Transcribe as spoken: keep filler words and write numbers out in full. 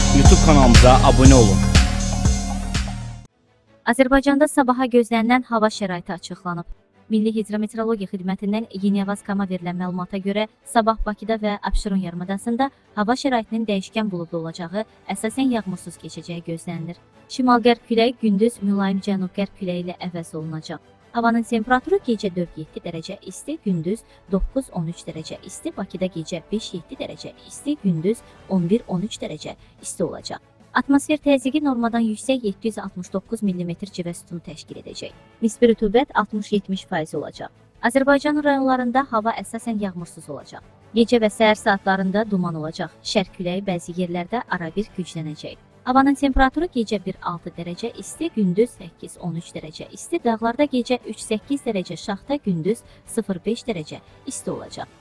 YouTube kanalımıza abone olun. Azərbaycanda sabaha gözlənilən hava şəraiti açıqlanıb. Milli Hidrometeorologiya Xidmətindən Yeni Avazkama verilən məlumata görə sabah Bakıda və Abşeron yarımadasında hava şəraitinin dəyişkən buludlu olacağı, əsasən yağmursuz keçəcəyi gözlənilir. Şimal-qərb küləyi gündüz mülayim cənub-qərb küləyi ilə əvəz olunacaq. Havanın temperaturu gecə dörd yeddi dərəcə isti, gündüz doqquz on üç dərəcə isti, Bakıda gecə beş yeddi dərəcə isti, gündüz on bir on üç dərəcə isti olacaq. Atmosfer təzyiqi normadan yüksək yeddi yüz altmış doqquz millimetr civə sütunu təşkil edəcək. Nisbi rütubət altmış yetmiş faiz olacaq. Azərbaycanın rayonlarında hava əsasən yağmursuz olacaq. Gecə və səhər saatlarında duman olacaq. Şərq küləyi bəzi yerlərdə arabir güclənəcək. Havanın temperaturu gecə bir altı dərəcə isti, gündüz səkkiz on üç dərəcə isti, dağlarda gecə üç səkkiz dərəcə şaxta, gündüz sıfır beş dərəcə isti olacaq.